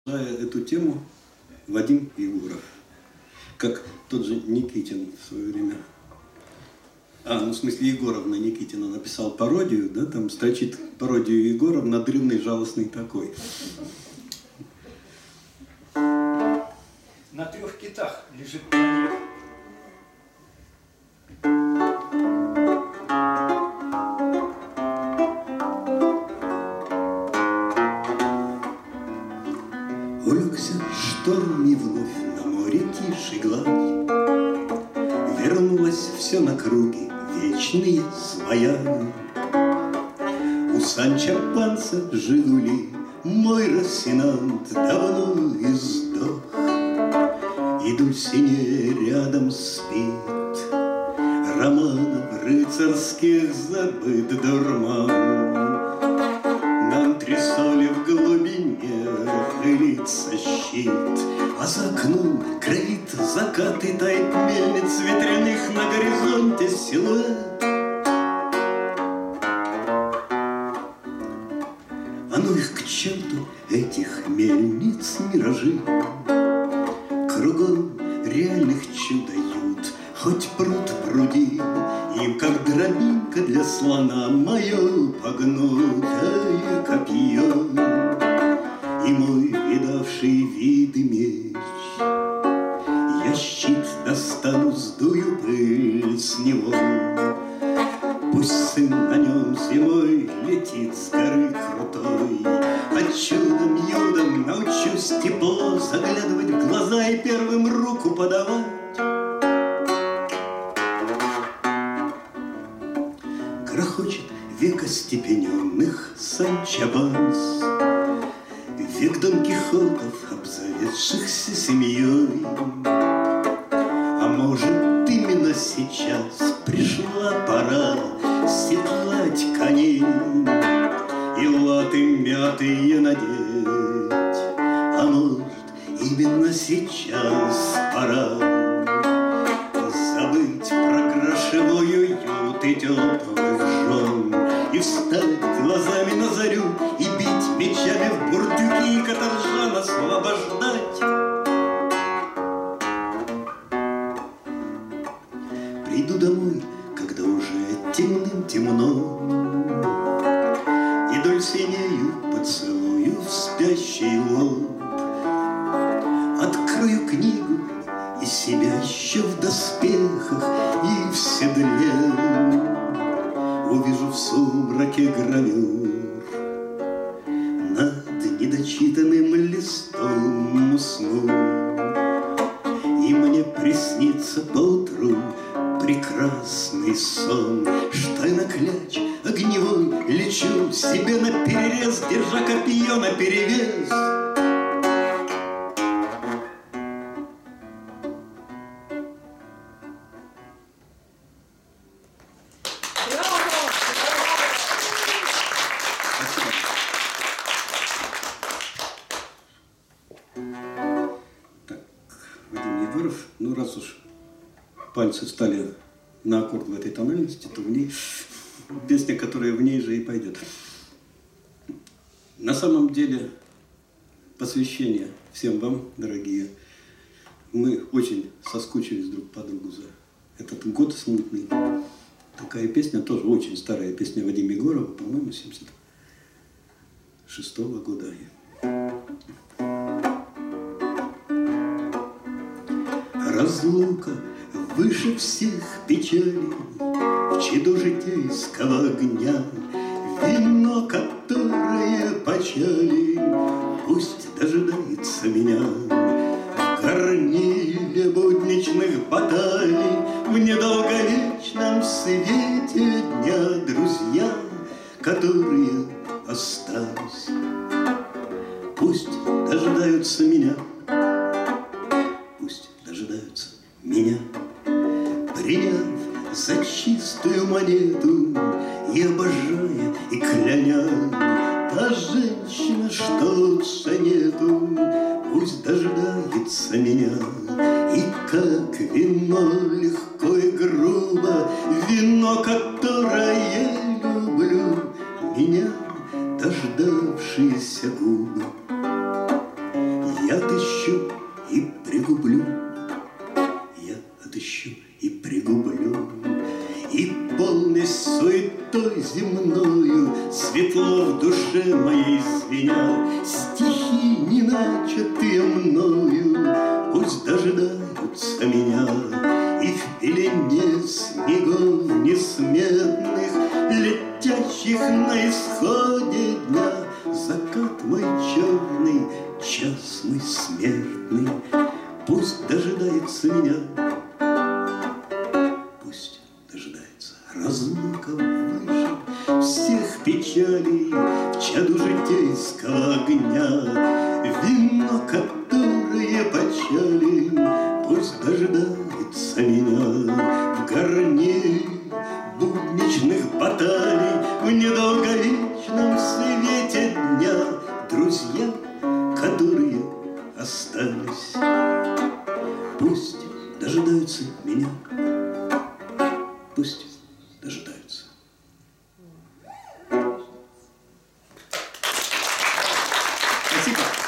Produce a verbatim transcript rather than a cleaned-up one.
Эту тему Вадим Егоров, как тот же Никитин в свое время. А, ну в смысле Егоровна Никитина написал пародию, да, там строчит пародию Егоров, надрывный, жалостный такой. На трех китах лежит планета. Улегся шторм и вновь на море тишь и гладь. Вернулось все на круги вечные своя. У Санчо Панса Жигули мой Росинант давно издох. И Дульсинея рядом спит, романов рыцарских забыт дурман. На антресоле в глубине пылится щит, а за окном кровит закат и тает мельниц ветряных на горизонте силуэт. А ну их к черту, этих мельниц миражи. Кругом реальных чуд дают, хоть пруд пруди. Им, как дробинка для слона, мое погнутое копье и мой видавший виды меч. Я щит достану, сдую пыль с него. Пусть сын на нем зимой летит с горы крутой, а чудом-юдом научусь тепло заглядывать в глаза и первым руку подавать. Грохочет век остепененных Санчо Панс, век Дон Кихотов, обзаведшихся семьей. А может, именно сейчас пришла пора седлать коней и латы мятые надеть. А может, именно сейчас пора забыть про грошевой уют и теплых жен и встать глазами на зарю и бить мечами в бурдюки и каторжан освобождать. Приду домой, когда уже темным темно, и Дульсинею поцелую в спящий лоб. Открою книгу и себя еще в доспехах и в седле увижу в сумраке гравюр. Над недочитанным листом усну, и мне приснится поутру прекрасный сон, что я на кляч огневой лечу себе наперерез, держа копье наперевес. Ну, раз уж пальцы стали на аккорд в этой тональности, то в ней песня, которая в ней же и пойдет. На самом деле, посвящение всем вам, дорогие. Мы очень соскучились друг по другу за этот год смутный. Такая песня, тоже очень старая песня Вадима Егорова, по-моему, семьдесят шестого года. Разлука выше всех печалей, в чаду житейского огня, вино, которое почали, пусть дожидается меня. В горниле будничных баталий, в недолговечном свете дня, друзья, которые остались, пусть дожидаются меня. Дожидаются меня, приняв за чистую монету и обожая, и кляня. Та женщина, что лучше нету, пусть дожидается меня. И как вино легко и грубо, вино, которое я люблю, меня дождавшиеся губы. Я отыщу и пригублю, я отыщу и пригублю, и полной суетой земною светло в душе моей звеня стихи, не начатые мною, пусть дожидаются меня. И в пелене снегов несметных, летящих на исходе дня, закат мой черный, час мой смертный, пусть дожидается меня. Пусть дожидается разлука выше всех печалей, в чаду житейского огня, вино, которое почали, пусть дожидается меня. В горне будничных баталий, в недолговечном свете дня, друзья, которые остались, пусть дожидаются меня. Пусть дожидаются. Спасибо.